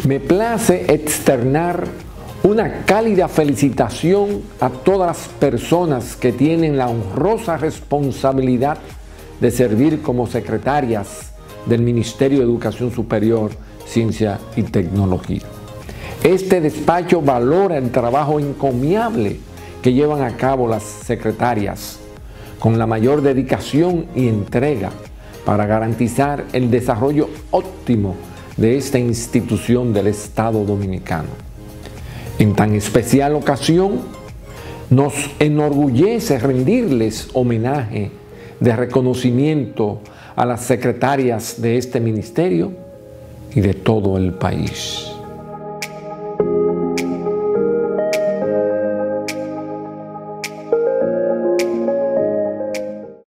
Me place externar una cálida felicitación a todas las personas que tienen la honrosa responsabilidad de servir como secretarias del Ministerio de Educación Superior, Ciencia y Tecnología. Este despacho valora el trabajo encomiable que llevan a cabo las secretarias con la mayor dedicación y entrega para garantizar el desarrollo óptimo de esta institución del Estado Dominicano. En tan especial ocasión, nos enorgullece rendirles homenaje de reconocimiento a las secretarias de este ministerio y de todo el país.